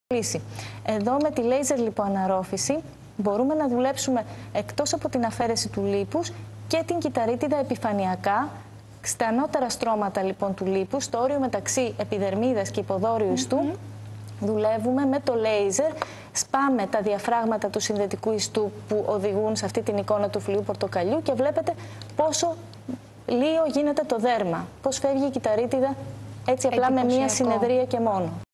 Εδώ με τη λέιζερ λιποαναρρόφηση μπορούμε να δουλέψουμε εκτός από την αφαίρεση του λίπους και την κυταρίτιδα επιφανειακά, στα ανώτερα στρώματα λοιπόν του λίπους, στο όριο μεταξύ επιδερμίδας και υποδόριου ιστού. Δουλεύουμε με το λέιζερ, σπάμε τα διαφράγματα του συνδετικού ιστού που οδηγούν σε αυτή την εικόνα του φλοιού πορτοκαλιού και βλέπετε πόσο λίο γίνεται το δέρμα, πώς φεύγει η κυταρίτιδα έτσι απλά με μία συνεδρία και μόνο.